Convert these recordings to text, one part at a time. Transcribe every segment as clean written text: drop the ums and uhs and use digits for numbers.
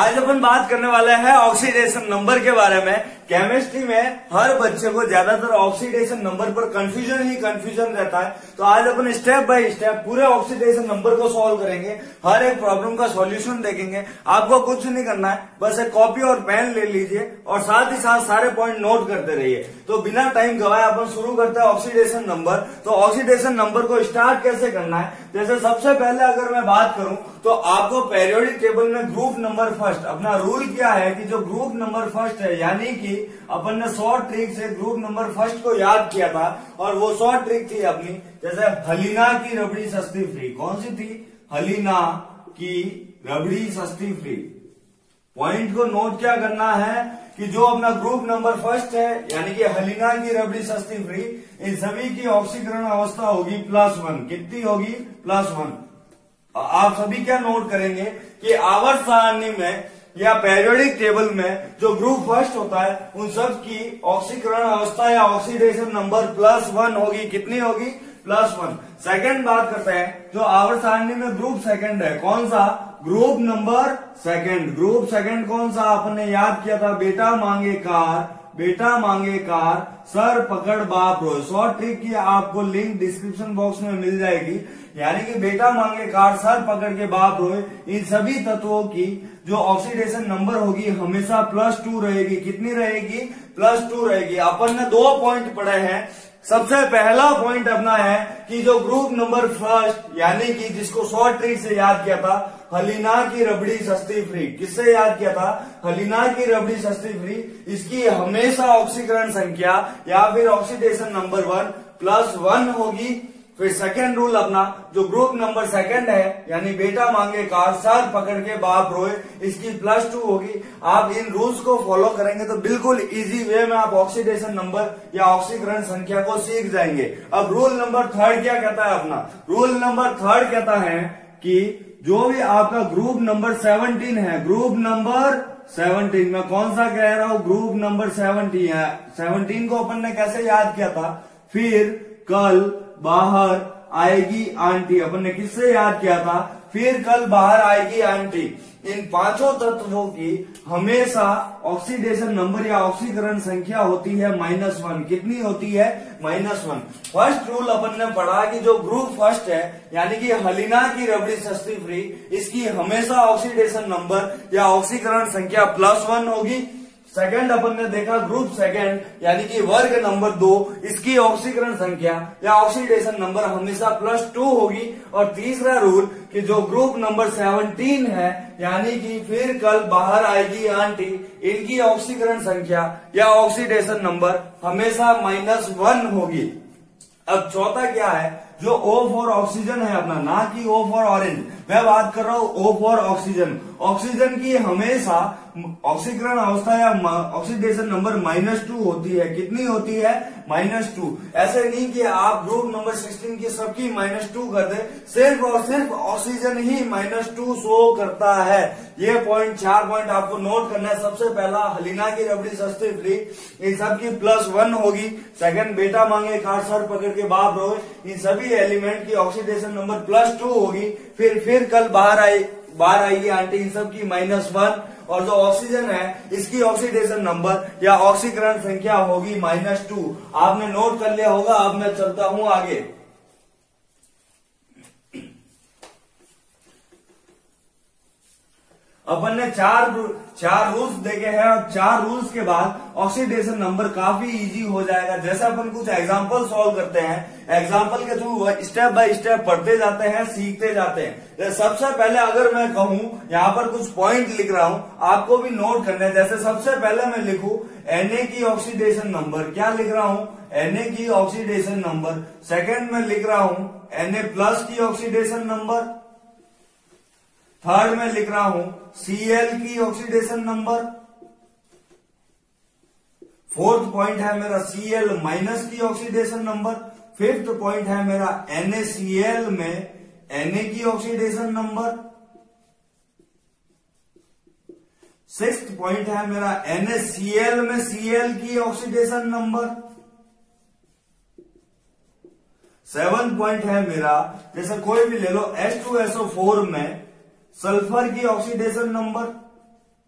आज अपन बात करने वाले हैं ऑक्सीडेशन नंबर के बारे में। केमिस्ट्री में हर बच्चे को ज्यादातर ऑक्सीडेशन नंबर पर कंफ्यूजन रहता है, तो आज अपन स्टेप बाय स्टेप पूरे ऑक्सीडेशन नंबर को सॉल्व करेंगे। हर एक प्रॉब्लम का सॉल्यूशन देखेंगे। आपको कुछ नहीं करना है, बस एक कॉपी और पेन ले लीजिए और साथ ही साथ सारे पॉइंट नोट करते रहिए। तो बिना टाइम गवाए अपन शुरू करते हैं ऑक्सीडेशन नंबर। तो ऑक्सीडेशन नंबर को स्टार्ट कैसे करना है, जैसे सबसे पहले अगर मैं बात करूं तो आपको पीरियोडिक टेबल में ग्रुप नंबर फर्स्ट, अपना रूल क्या है कि जो ग्रुप नंबर फर्स्ट है, यानी कि अपन ने शॉर्ट ट्रिक से ग्रुप नंबर फर्स्ट को याद किया था, और वो शॉर्ट ट्रिक थी अपनी, जैसे हलीना की रबड़ी सस्ती फ्री। कौन सी थी? हलीना की रबड़ी सस्ती फ्री। पॉइंट को नोट क्या करना है कि जो अपना ग्रुप नंबर फर्स्ट है, यानी कि हलीना की रबड़ी सस्ती फ्री, इन सभी की ऑक्सीकरण अवस्था होगी +1। कितनी होगी? +1। आप सभी क्या नोट करेंगे कि आवर्त सारणी में या पीरियोडिक टेबल में जो ग्रुप फर्स्ट होता है उन सब की ऑक्सीकरण अवस्था या ऑक्सीडेशन नंबर +1 होगी। कितनी होगी? +1। सेकंड बात करते हैं, जो आवर्त सारणी में ग्रुप सेकंड है, कौन सा? Group number second. Group second कौन सा? आपने याद किया था, बेटा मांगे कार सर पकड़ बाप रोए। शॉर्ट ट्रिक की आपको लिंक डिस्क्रिप्शन बॉक्स में मिल जाएगी। यानी कि बेटा मांगे कार सर पकड़ के बाप रोए, इन सभी तत्वों की जो ऑक्सीडेशन नंबर होगी हमेशा +2 रहेगी। कितनी रहेगी? +2 रहेगी। अपन ने 2 पॉइंट पढ़े हैं। सबसे पहला पॉइंट अपना है कि जो ग्रुप नंबर फर्स्ट, यानी कि जिसको शॉर्ट ट्रिक से याद किया था, हलीना की रबड़ी सस्ती फ्री। किससे याद किया था? हलीना की रबड़ी सस्ती फ्री। इसकी हमेशा ऑक्सीकरण संख्या या फिर ऑक्सीडेशन नंबर 1 +1 होगी। फिर सेकेंड रूल अपना, जो ग्रुप नंबर सेकंड है, यानी बेटा मांगे कार सर पकड़ के बाप रोए, इसकी +2 होगी। आप इन रूल्स को फॉलो करेंगे तो बिल्कुल इजी वे में आप ऑक्सीडेशन नंबर या ऑक्सीकरण संख्या को सीख जाएंगे। अब रूल नंबर 3 क्या कहता है अपना? रूल नंबर 3 कहता है कि जो भी आपका ग्रुप नंबर 17 है, ग्रुप नंबर 17 में कौन सा कह रहा हूं? ग्रुप नंबर 17 है। 17 को अपन ने कैसे याद किया था? फिर कल बाहर आएगी आंटी, अपन ने किससे याद किया था? फिर कल बाहर आएगी आंटी। इन पांचों तत्वों की हमेशा ऑक्सीडेशन नंबर या ऑक्सीकरण संख्या होती है -1। कितनी होती है? -1। फर्स्ट रूल अपन ने पढ़ा कि जो ग्रुप फर्स्ट है, यानी कि हलीना की रबड़ी सस्ती फ्री, इसकी हमेशा ऑक्सीडेशन नंबर या ऑक्सीकरण संख्या +1 होगी। सेकंड अपन ने देखा ग्रुप सेकंड, यानी कि वर्ग नंबर 2, इसकी ऑक्सीकरण संख्या या ऑक्सीडेशन नंबर हमेशा +2 होगी। और तीसरा रूल कि जो ग्रुप नंबर 17 है, यानी कि फिर कल बाहर आएगी आंटी, इनकी ऑक्सीकरण संख्या या ऑक्सीडेशन नंबर हमेशा -1 होगी। अब चौथा क्या है? जो O फॉर ऑक्सीजन है अपना, ना कि O फॉर ऑरेंज, मैं बात कर रहा हूं O फॉर ऑक्सीजन। ऑक्सीजन की हमेशा ऑक्सीकरण अवस्था या ऑक्सीडेशन नंबर -2 होती है। कितनी होती है? -2। ऐसे नहीं कि आप ग्रुप नंबर 16 की सबकी -2 कर दे, सिर्फ और सिर्फ ऑक्सीजन ही -2 शो करता है। ये पॉइंट 4 पॉइंट आपको नोट करना है। सबसे पहला, हलीना की रबड़ी सस्ती फ्री, इन सबकी +1 होगी। सेकंड, बेटा मांगे कार सर पकड़ के बाप रोए, इन सभी एलिमेंट की ऑक्सीडेशन नंबर +2 होगी। फिर कल बाहर आएगी आंटी, इन सब की -1। और जो ऑक्सीजन है, इसकी ऑक्सीडेशन नंबर या ऑक्सीकरण संख्या होगी -2। आपने नोट कर लिया होगा। अब मैं चलता हूं आगे। अपन ने चार रूल्स देखे हैं, और 4 रूल्स के बाद ऑक्सीडेशन नंबर काफी इजी हो जाएगा। जैसे अपन कुछ एग्जांपल सॉल्व करते हैं, एग्जांपल के थ्रू स्टेप बाय स्टेप पढ़ते जाते हैं, सीखते जाते हैं। सबसे पहले अगर मैं कहूं, यहाँ पर कुछ पॉइंट लिख रहा हूं, आपको भी नोट करना है। जैसे सबसे पहले मैं लिखूं Na की ऑक्सीडेशन नंबर, क्या लिख रहा हूं? Na की ऑक्सीडेशन नंबर। सेकेंड में लिख रहा हूं Na+ की ऑक्सीडेशन नंबर। थर्ड में लिख रहा हूं Cl की ऑक्सीडेशन नंबर। फोर्थ पॉइंट है मेरा Cl- की ऑक्सीडेशन नंबर। फिफ्थ पॉइंट है मेरा NaCl में Na की ऑक्सीडेशन नंबर। सिक्स्थ पॉइंट है मेरा NaCl में Cl की ऑक्सीडेशन नंबर। सेवन पॉइंट है मेरा, जैसे कोई भी ले लो, H2SO4 में सल्फर की ऑक्सीडेशन नंबर।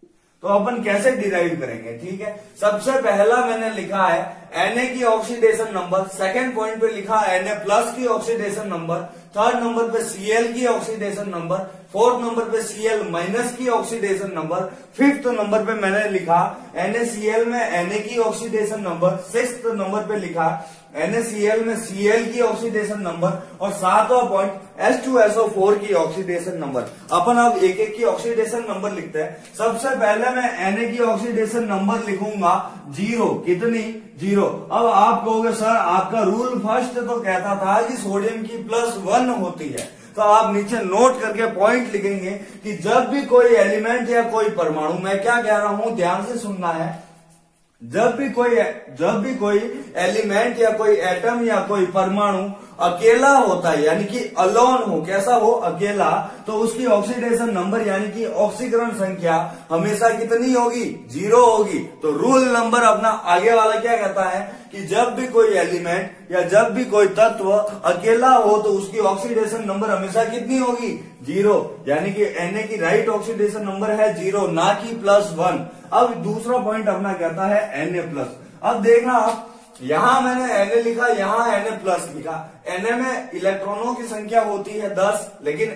तो अपन कैसे डिराइव करेंगे, ठीक है। सबसे पहला मैंने लिखा है Na की ऑक्सीडेशन नंबर, सेकंड पॉइंट पे लिखा Na प्लस की ऑक्सीडेशन नंबर, थर्ड नंबर पे Cl की ऑक्सीडेशन नंबर, फोर्थ नंबर पे Cl माइनस की ऑक्सीडेशन नंबर, फिफ्थ नंबर पे मैंने लिखा NaCl में Na की ऑक्सीडेशन नंबर, सिक्स्थ नंबर पे लिखा NaCl में Cl की ऑक्सीडेशन नंबर और सातवां पॉइंट H2SO4 की ऑक्सीडेशन नंबर। अपन अब एक एक की ऑक्सीडेशन नंबर लिखते हैं। सबसे पहले मैं Na की ऑक्सीडेशन नंबर लिखूंगा 0, कितनी 0। अब आप कहोगे सर आपका रूल फर्स्ट तो कहता था कि सोडियम की +1 होती है, तो आप नीचे नोट करके पॉइंट लिखेंगे कि जब भी कोई एलिमेंट या कोई परमाणु, मैं क्या कह रहा हूं ध्यान से सुनना है, जब भी कोई एलिमेंट या कोई एटम या कोई परमाणु अकेला होता है, यानी कि अलोन हो, कैसा हो, अकेला, तो उसकी ऑक्सीडेशन नंबर यानी कि ऑक्सीकरण संख्या हमेशा कितनी होगी, 0 होगी। तो रूल नंबर अपना आगे वाला क्या कहता है कि जब भी कोई एलिमेंट या जब भी कोई तत्व अकेला हो तो उसकी ऑक्सीडेशन नंबर हमेशा कितनी होगी, 0, यानी कि Na की राइट ऑक्सीडेशन नंबर है 0, ना कि +1। अब दूसरा पॉइंट अपना कहता है Na+। अब देखना आप, यहां मैंने Na लिखा, यहां Na+ लिखा। Na में इलेक्ट्रॉनों की संख्या होती है 10, लेकिन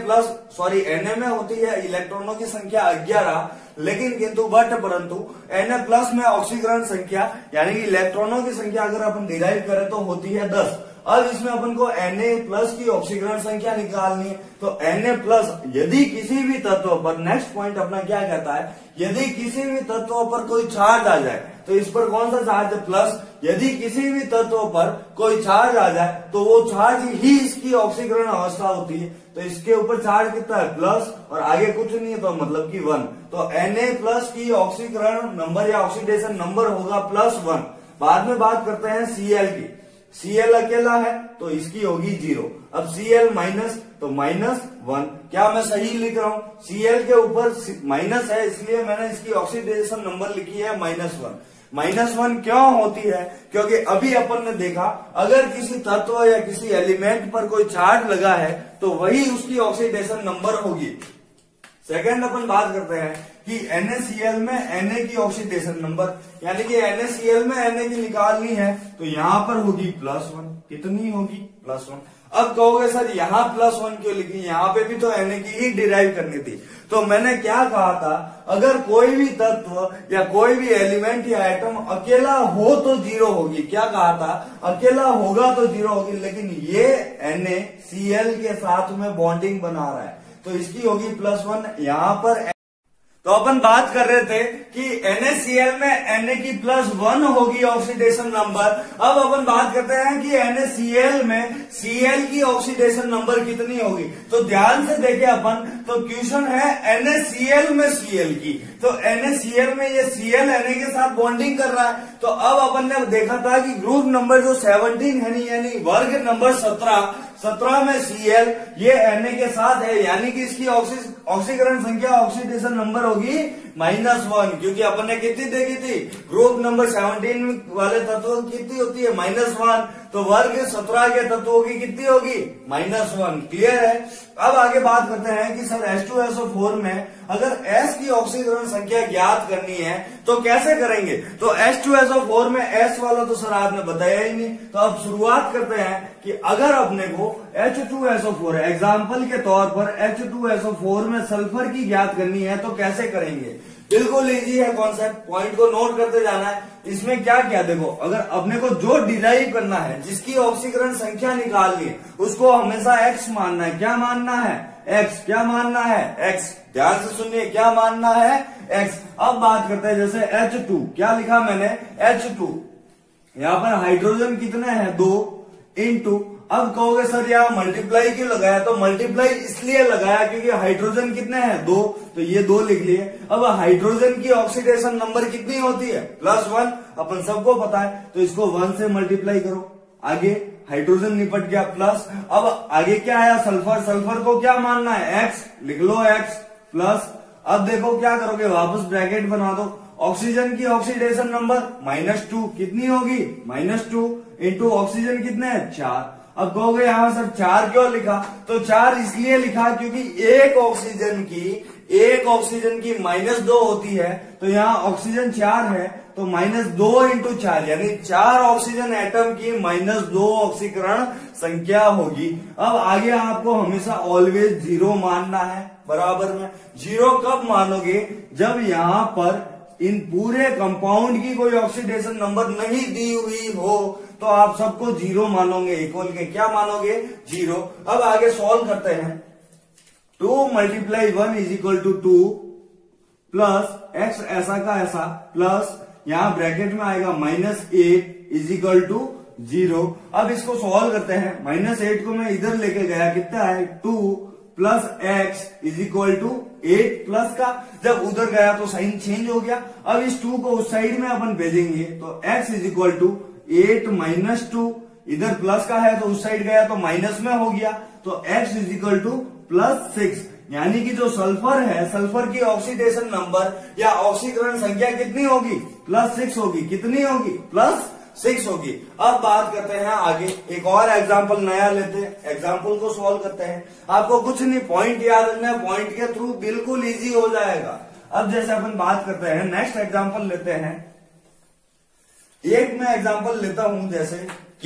Na में होती है इलेक्ट्रॉनों की संख्या 11, लेकिन किंतु परंतु Na+ में ऑक्सीकरण संख्या यानी कि इलेक्ट्रॉनों की संख्या अगर अपन डिराइव करें तो होती है 10। अब इसमें अपन को Na+ की ऑक्सीकरण संख्या निकालनी है। तो Na+, यदि किसी भी तत्व पर, नेक्स्ट पॉइंट अपना क्या कहता है, यदि किसी भी तत्व पर कोई चार्ज आ जाए, तो इस पर कौन सा चार्ज है, प्लस। यदि किसी भी तत्व पर कोई चार्ज आ जाए तो वो चार्ज ही इसकी ऑक्सीकरण अवस्था होती है। तो इसके ऊपर चार्ज कितना है, प्लस, और आगे कुछ नहीं है तो मतलब कि 1। तो Na+ की ऑक्सीकरण नंबर या ऑक्सीडेशन नंबर होगा +1। बाद में बात करते हैं Cl की। Cl अकेला है तो इसकी होगी 0। अब Cl माइनस तो -1। क्या मैं सही लिख रहा हूं, Cl के ऊपर माइनस है इसलिए मैंने इसकी ऑक्सीडेशन नंबर लिखी है -1। -1 क्यों होती है, क्योंकि अभी अपन ने देखा अगर किसी तत्व या किसी एलिमेंट पर कोई चार्ज लगा है तो वही उसकी ऑक्सीडेशन नंबर होगी। सेकंड अपन बात करते हैं कि NaCl में Na की ऑक्सीडेशन नंबर, यानी कि NaCl में Na की निकालनी है तो यहां पर होगी +1। कितनी होगी, +1। अब कहोगे सर यहाँ +1 क्यों लिखी, यहाँ पे भी तो Na की ही डिराइव करनी थी। तो मैंने क्या कहा था, अगर कोई भी तत्व या कोई भी एलिमेंट या एटम अकेला हो तो 0 होगी। क्या कहा था, अकेला होगा तो 0 होगी, लेकिन ये NaCl के साथ में बॉन्डिंग बना रहा है तो इसकी होगी +1 यहां पर। तो अपन बात कर रहे थे कि NaCl में Na की +1 होगी ऑक्सीडेशन नंबर। अब अपन बात करते हैं कि NaCl में Cl की ऑक्सीडेशन नंबर कितनी होगी। तो ध्यान से देखें अपन, तो क्वेश्चन है NaCl में Cl की, तो NaCl में ये Cl Na के साथ बॉन्डिंग कर रहा है। तो अब अपन ने देखा था कि ग्रुप नंबर जो 17 है, यानी वर्ग नंबर 17 में Cl ये Na के साथ है, यानी कि इसकी ऑक्सीकरण संख्या ऑक्सीडेशन नंबर होगी -1, क्योंकि अपन ने कितनी देखी थी, ग्रुप नंबर 17 वाले तत्वों की कितनी होती है, -1। तो वर्ग 17 के तत्वों की कितनी होगी, -1। क्लियर है। अब आगे बात करते हैं कि सर H2SO4 में अगर S की ऑक्सीकरण संख्या ज्ञात करनी है तो कैसे करेंगे। तो H2SO4 में S वाला तो सर आपने बताया ही नहीं। तो अब शुरुआत करते हैं कि अगर अपने को H2SO4 एग्जाम्पल के तौर पर H2SO4 में सल्फर की ज्ञात करनी है तो कैसे करेंगे। बिल्कुल इजी है कॉन्सेप्ट, पॉइंट को नोट करते जाना है। इसमें क्या क्या देखो, अगर अपने को जो डिराइव करना है, जिसकी ऑक्सीकरण संख्या निकालनी है, उसको हमेशा x मानना है। क्या मानना है, x। क्या मानना है, x। ध्यान से सुनिए, क्या मानना है, x। अब बात करते हैं जैसे H2, क्या लिखा मैंने, H2। यहाँ पर हाइड्रोजन कितने हैं, 2 इंटू, अब कहोगे सर यहाँ मल्टीप्लाई क्यों लगाया, तो मल्टीप्लाई इसलिए लगाया क्योंकि हाइड्रोजन कितने हैं, 2, तो ये 2 लिख लिए। अब हाइड्रोजन की ऑक्सीडेशन नंबर कितनी होती है, +1, अपन सबको पता है। तो इसको 1 से मल्टीप्लाई करो, आगे हाइड्रोजन निपट गया प्लस। अब आगे क्या आया, सल्फर। सल्फर को क्या मानना है, x, लिख लो x प्लस। अब देखो क्या करोगे, वापस ब्रैकेट बना दो। ऑक्सीजन की ऑक्सीडेशन नंबर -2 कितनी होगी, -2 इंटू ऑक्सीजन कितने हैं, 4। अब कहोगे यहां सर 4 क्यों लिखा, तो 4 इसलिए लिखा क्योंकि एक ऑक्सीजन की एक ऑक्सीजन की -2 होती है, तो यहाँ ऑक्सीजन 4 है तो -2 इंटू 4 यानी 4 ऑक्सीजन एटम की -2 ऑक्सीकरण संख्या होगी। अब आगे आपको हमेशा ऑलवेज 0 मानना है, बराबर में 0 कब मानोगे, जब यहाँ पर इन पूरे कंपाउंड की कोई ऑक्सीडेशन नंबर नहीं दी हुई हो तो आप सबको 0 मानोगे, इक्वल के क्या मानोगे 0। अब आगे सॉल्व करते हैं। 2 × 1 = 2 प्लस x ऐसा का ऐसा प्लस यहां ब्रैकेट में आएगा -8 = 0। अब इसको सॉल्व करते हैं। -8 को मैं इधर लेके गया, कितना है 2 प्लस x = 8 प्लस का, जब उधर गया तो साइन चेंज हो गया। अब इस 2 को उस साइड में अपन भेजेंगे तो x = 8 - 2, इधर प्लस का है तो उस साइड गया तो माइनस में हो गया, तो x = +6 यानी कि जो सल्फर है, सल्फर की ऑक्सीडेशन नंबर या ऑक्सीकरण संख्या कितनी होगी, +6 होगी। कितनी होगी, +6 होगी। अब बात करते हैं आगे, एक और एग्जाम्पल नया लेते हैं, एग्जाम्पल को सॉल्व करते हैं। आपको कुछ नहीं, पॉइंट याद रखना है, पॉइंट के थ्रू बिल्कुल इजी हो जाएगा। अब जैसे अपन बात करते हैं, नेक्स्ट एग्जाम्पल लेते हैं। एक मैं एग्जाम्पल लेता हूं, जैसे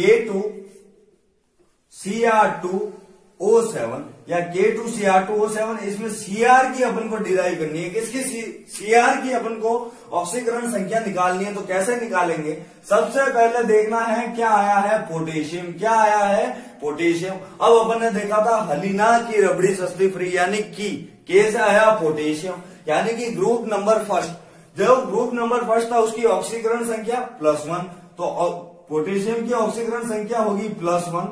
K2Cr2O7 या K2Cr2O7, इसमें Cr की अपन को डिराइव करनी है। किसकी Cr की अपन को ऑक्सीकरण संख्या निकालनी है, तो कैसे निकालेंगे, सबसे पहले देखना है क्या आया है, पोटेशियम। क्या आया है, पोटेशियम। अब अपन ने देखा था हलीना की रबड़ी सस्ती फ्री, यानी के से आया पोटेशियम, यानी कि ग्रुप नंबर फर्स्ट, जो ग्रुप नंबर फर्स्ट था उसकी ऑक्सीकरण संख्या +1, तो पोटेशियम की ऑक्सीकरण संख्या होगी +1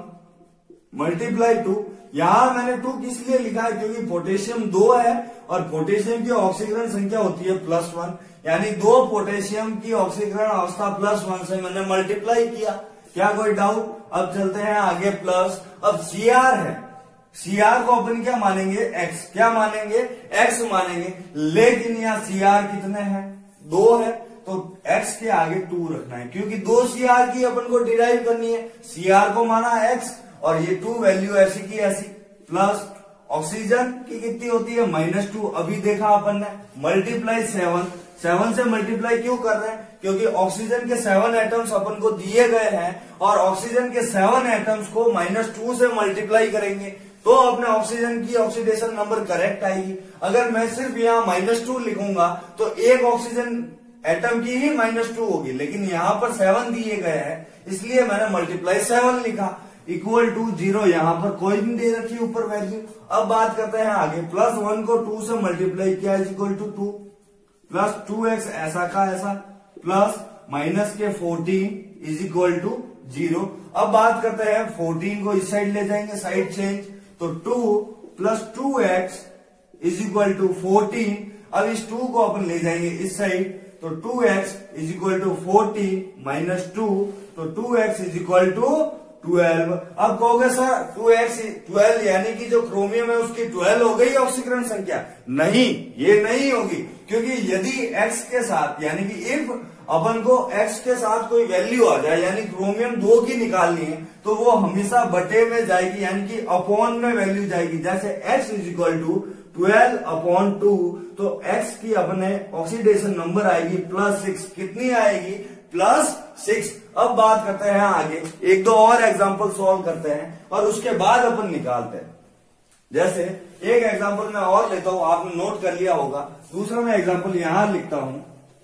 × 2। यहां मैंने 2 किस लिए लिखा है, क्योंकि पोटेशियम 2 है और पोटेशियम की ऑक्सीकरण संख्या होती है +1, यानी 2 पोटेशियम की ऑक्सीकरण अवस्था +1 से मैंने मल्टीप्लाई किया। क्या कोई डाउट। अब चलते हैं आगे प्लस। अब Cr है, Cr को अपन क्या मानेंगे, x। क्या मानेंगे, x मानेंगे, लेकिन यहाँ Cr कितने हैं, 2 है, तो x के आगे 2 रखना है, क्योंकि 2 Cr की अपन को डिराइव करनी है। Cr को माना x और ये 2 वैल्यू ऐसी की ऐसी, प्लस ऑक्सीजन की कितनी होती है -2, अभी देखा अपन ने, मल्टीप्लाई 7 से मल्टीप्लाई क्यों कर रहे हैं, क्योंकि ऑक्सीजन के 7 एटम्स अपन को दिए गए हैं और ऑक्सीजन के 7 एटम्स को -2 से मल्टीप्लाई करेंगे तो अपने ऑक्सीजन की ऑक्सीडेशन नंबर करेक्ट आएगी। अगर मैं सिर्फ यहाँ -2 लिखूंगा तो एक ऑक्सीजन एटम की ही -2 होगी, लेकिन यहाँ पर 7 दिए गए हैं, इसलिए मैंने मल्टीप्लाई 7 लिखा, = 0। यहाँ पर कोई नहीं दे रखी ऊपर वैल्यू। अब बात करते हैं आगे, +1 को 2 से मल्टीप्लाई किया = 2 प्लस 2x ऐसा का ऐसा प्लस माइनस के 14 = 0। अब बात करते हैं 14 को इस साइड ले जाएंगे, साइड चेंज, तो 2 + 2x = 14। अब इस 2 को अपन ले जाएंगे इस साइड, तो 2x = 14 - 2, तो 2x = 12। अब कहोगे सर 2x 12 यानी कि जो क्रोमियम है उसकी 12 हो गई ऑक्सीकरण संख्या, नहीं, ये नहीं होगी, क्योंकि यदि x के साथ यानी कि इफ अपन को x के साथ कोई वैल्यू आ जाए, यानी क्रोमियम 2 की निकालनी है, तो वो हमेशा बटे में जाएगी, यानी कि अपॉन में वैल्यू जाएगी। जैसे x = 12/2, तो x की अपने ऑक्सीडेशन नंबर आएगी +6। कितनी आएगी, +6। अब बात करते हैं आगे, एक दो और एग्जांपल सॉल्व करते हैं और उसके बाद अपन निकालते हैं। जैसे एक एग्जांपल मैं और लेता हूं, आपने नोट कर लिया होगा, दूसरा मैं एग्जांपल यहां लिखता हूं।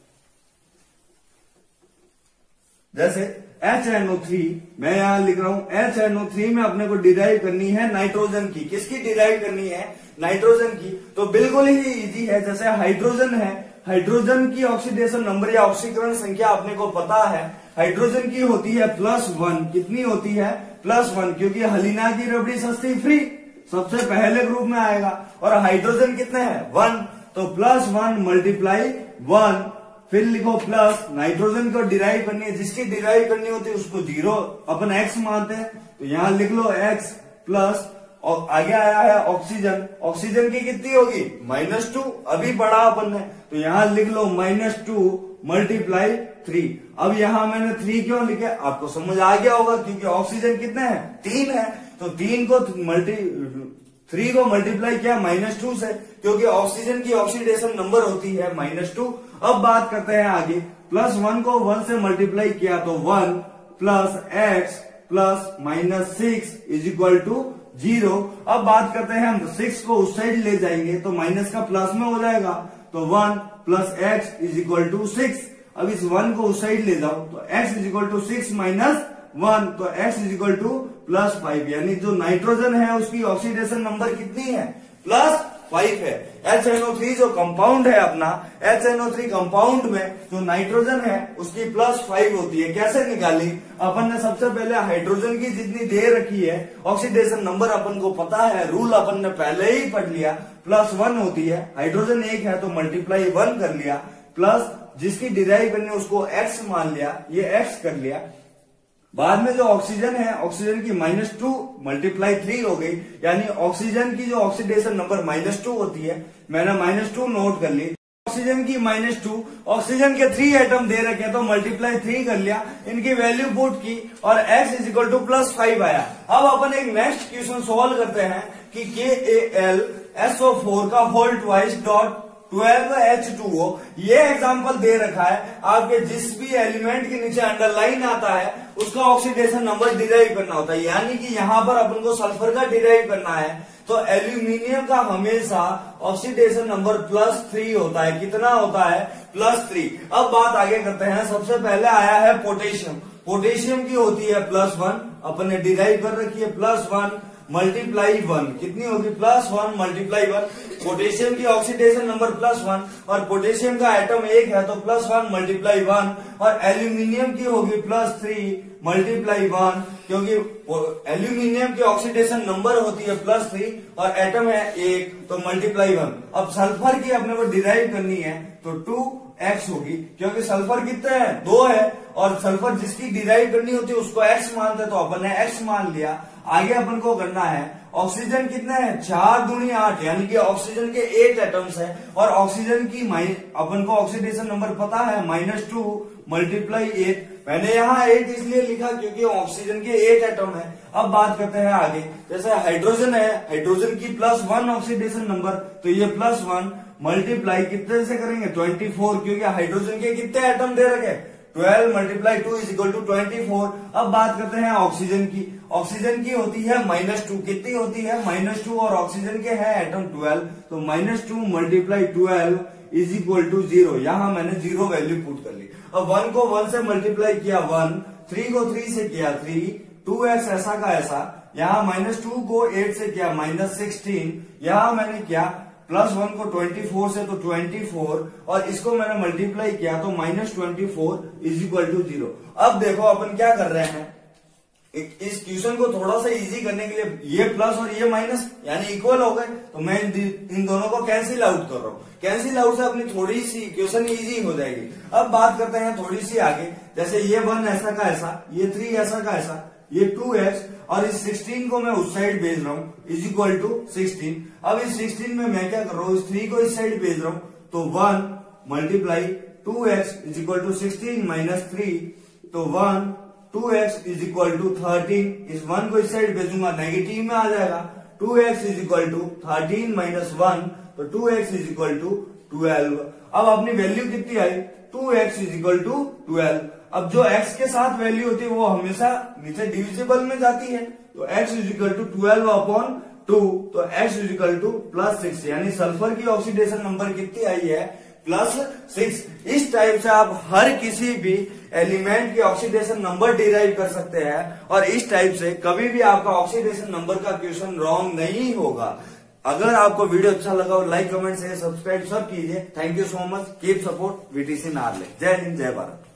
जैसे HNO3 मैं यहां लिख रहा हूं, HNO3 में अपने को डिराइव करनी है नाइट्रोजन की। किसकी डिराइव करनी है, नाइट्रोजन की। तो बिल्कुल ही इजी है, जैसे हाइड्रोजन है, हाइड्रोजन की ऑक्सीडेशन नंबर या ऑक्सीकरण संख्या अपने को पता है, हाइड्रोजन की होती है +1। कितनी होती है, +1, क्योंकि हलीना की रबड़ी सस्ती फ्री सबसे पहले ग्रुप में आएगा, और हाइड्रोजन कितने हैं, 1, तो +1 × 1, फिर लिखो प्लस, नाइट्रोजन को डिराइव करनी है, जिसकी डिराइव करनी होती है उसको 0 अपन x मानते हैं, तो यहां लिख लो x प्लस, और आगे आया है ऑक्सीजन, ऑक्सीजन की कितनी होगी, -2, अभी पढ़ा अपन ने, तो यहां लिख लो -2 × 3। अब यहां मैंने 3 क्यों लिखे, आपको समझ आ गया होगा, क्योंकि ऑक्सीजन कितने हैं, 3 है, तो 3 को 3 को मल्टीप्लाई किया -2 से, क्योंकि ऑक्सीजन की ऑक्सीडेशन नंबर होती है -2। अब बात करते हैं आगे, +1 को 1 से मल्टीप्लाई किया तो 1 plus x plus -6 is equal to 0। अब बात करते हैं हम 6 को उस साइड ले जाएंगे तो माइनस का प्लस में हो जाएगा, तो 1 plus x is equal to 6। अब इस 1 को उस साइड ले जाओ तो x is equal to 6 minus 1, तो x इज इक्वल टू +5, यानी जो नाइट्रोजन है उसकी ऑक्सीडेशन नंबर कितनी है, +5 है। HNO3 जो कंपाउंड है अपना, HNO3 कंपाउंड में जो नाइट्रोजन है उसकी +5 होती है। कैसे निकाली, अपन ने सबसे पहले हाइड्रोजन की जितनी दे रखी है ऑक्सीडेशन नंबर अपन को पता है, रूल अपन ने पहले ही पढ़ लिया, +1 होती है। हाइड्रोजन 1 है तो मल्टीप्लाई 1 कर लिया, प्लस जिसकी डिराइव करनी उसको x मान लिया, ये x कर लिया। बाद में जो ऑक्सीजन है, ऑक्सीजन की -2 मल्टीप्लाई 3 हो गई, यानी ऑक्सीजन की जो ऑक्सीडेशन नंबर -2 होती है, मैंने -2 नोट कर ली। ऑक्सीजन की -2, ऑक्सीजन के 3 एटम दे रखे तो मल्टीप्लाई 3 कर लिया, इनकी वैल्यू पुट की और x इज इक्वल टू +5 आया। अब अपन एक नेक्स्ट क्वेश्चन सॉल्व करते हैं कि KAlSO4 का होल ट्वाइस डॉट 12H2O, ये एग्जांपल दे रखा है। आपके जिस भी एलिमेंट के नीचे अंडरलाइन आता है उसका ऑक्सीडेशन नंबर डिराइव करना होता है, यानी कि यहाँ पर अपन को सल्फर का डिराइव करना है तो एल्यूमिनियम का हमेशा ऑक्सीडेशन नंबर +3 होता है। कितना होता है, +3। अब बात आगे करते हैं। सबसे पहले आया है पोटेशियम, पोटेशियम की होती है +1, अपन ने डिराइव कर रखी है +1 मल्टीप्लाई 1, कितनी होगी, +1 मल्टीप्लाई 1। पोटेशियम की ऑक्सीडेशन नंबर +1 और पोटेशियम का एटम 1 है तो +1 मल्टीप्लाई 1, और एल्यूमिनियम की होगी +3 मल्टीप्लाई 1, क्योंकि एल्यूमिनियम की ऑक्सीडेशन नंबर होती है +3 और एटम है 1 तो मल्टीप्लाई 1। अब सल्फर की अपने को डिराइव करनी है तो 2x होगी, क्योंकि सल्फर कितने हैं, 2 है, और सल्फर जिसकी डिराइव करनी होती है उसको x मानते तो अपन ने x मान लिया। आगे अपन को करना है ऑक्सीजन कितने हैं, 4 दूनी 8, यानी कि ऑक्सीजन के 8 एटम्स है, और ऑक्सीजन की अपन को ऑक्सीडेशन नंबर पता है -2 मल्टीप्लाई 8। मैंने यहाँ 8 इसलिए लिखा क्योंकि ऑक्सीजन के 8 एटम है। अब बात करते हैं आगे, जैसे हाइड्रोजन है, हाइड्रोजन की +1 ऑक्सीडेशन नंबर, तो ये +1 मल्टीप्लाई कितने से करेंगे, 24, क्योंकि हाइड्रोजन के कितने एटम दे रखे, 12 मल्टीप्लाई 2 इज इक्वल टू 24। अब बात करते हैं ऑक्सीजन की, ऑक्सीजन की होती है -2, कितनी होती है, -2, और ऑक्सीजन के है एटम 12, तो -2 मल्टीप्लाई 12 इज इक्वल टू 0। यहां मैंने 0 वैल्यू पुट कर ली। अब 1 को 1 से मल्टीप्लाई किया 1, 3 को 3 से किया 3, 2x ऐसा का ऐसा, यहाँ -2 को 8 से किया -16, यहाँ मैंने किया +1 को 24 से तो 24, और इसको मैंने मल्टीप्लाई किया तो -24 इज इक्वल टू 0। अब देखो अपन क्या कर रहे हैं, इस क्वेश्चन को थोड़ा सा इजी करने के लिए ये प्लस और ये माइनस यानी इक्वल हो गए, तो मैं इन दोनों को कैंसिल आउट कर रहा हूँ। कैंसिल आउट से अपनी थोड़ी सी क्वेश्चन इजी हो जाएगी। अब बात करते हैं थोड़ी सी आगे, जैसे ये 1 ऐसा का ऐसा, ये 3 ऐसा का ऐसा, ये 2x, और इस 16 को मैं उस साइड भेज रहा हूँ इज इक्वल टू 16। अब इस 16 में मैं क्या कर रहा हूँ, इस 3 को इस साइड भेज रहा हूँ, तो 1 multiply 2x is equal to 16 minus 3, तो 1 2x इज इक्वल टू 13। इस 1 को इस साइड भेजूंगा नेगेटिव में आ जाएगा, 2x is equal to 13 minus 1, तो 2x इज इक्वल टू 12। अब अपनी वैल्यू कितनी आई, 2x इज इक्वल टू 12। अब जो x के साथ वैल्यू होती है वो हमेशा नीचे डिविजिबल में जाती है, तो x इज इक्वल टू 12/2, तो x इज इक्वल टू +6, यानी सल्फर की ऑक्सीडेशन नंबर कितनी आई है, +6। इस टाइप से आप हर किसी भी एलिमेंट की ऑक्सीडेशन नंबर डिराइव कर सकते हैं, और इस टाइप से कभी भी आपका ऑक्सीडेशन नंबर का क्वेश्चन रॉन्ग नहीं होगा। अगर आपको वीडियो अच्छा लगा हो लाइक कमेंट शेयर सब्सक्राइब सब कीजिए। Thank you so much, keep support VTC नार्ले। जय हिंद जय भारत।